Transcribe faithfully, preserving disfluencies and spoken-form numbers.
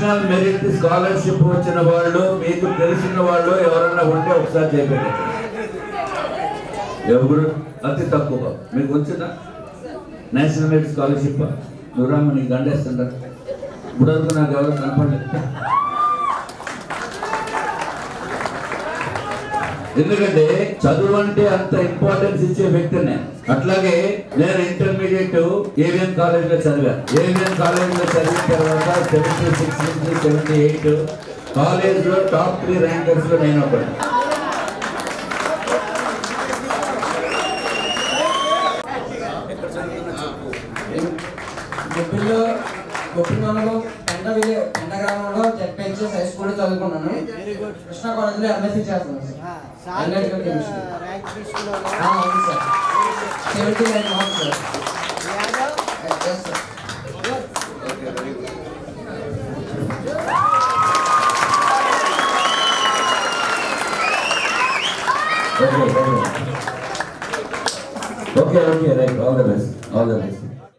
National merit scholarship వచ్చిన వాళ్ళు మీకు తెలిసిన వాళ్ళు ఎవరన్నా ఉంటే ఒకసారి చేయకండి. ఎవరు అతి తక్కువ మీకు వచ్చిందా నేషనల్ మెరిట్ స్కాలర్షిప్? నువ్వు నీకు గండేస్తుంటారు ఇప్పుడు వరకు నాకు ఎవరు కనపడలేదు. ఎందుకంటే చదువు అంటే అంత ఇంపార్టెన్స్ ఇచ్చే వ్యక్తి నేను. అట్లాగే నేను ఇంటర్మీడియట్ ఏవిఎం కాలేజ్ లో చదివాను. ఏవిఎం కాలేజ్ లో చదివిన తర్వాత సెవెంటీ సిక్స్ నుంచి సెవెంటీ ఎయిట్ కాలేజ్ లో టాప్ త్రీ ర్యాంకర్స్ లో నేను ఒకటి. గొప్పలో పెండ విలే పెండ గ్రామంలో జెడ్పీహెచ్ఎస్ హై స్కూల్లో చదువుకున్నాను. కృష్ణా కాలేజ్లో ఎంఎస్సీ చేస్తున్నాను sir. Seventy nine marks sir. Okay okay right. All the best. All the best.